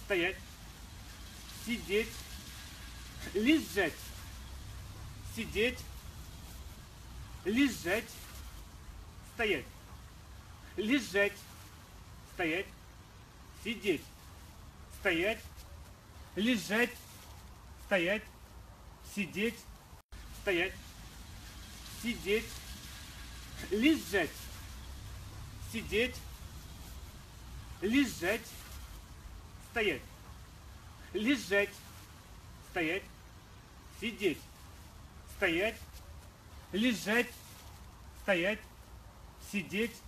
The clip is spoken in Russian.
стоять, сидеть, лежать, сидеть, лежать, стоять, лежать, стоять, сидеть, стоять, лежать, стоять, сидеть, стоять, сидеть, лежать, сидеть, лежать, стоять, лежать, стоять, сидеть, стоять, лежать, стоять, сидеть,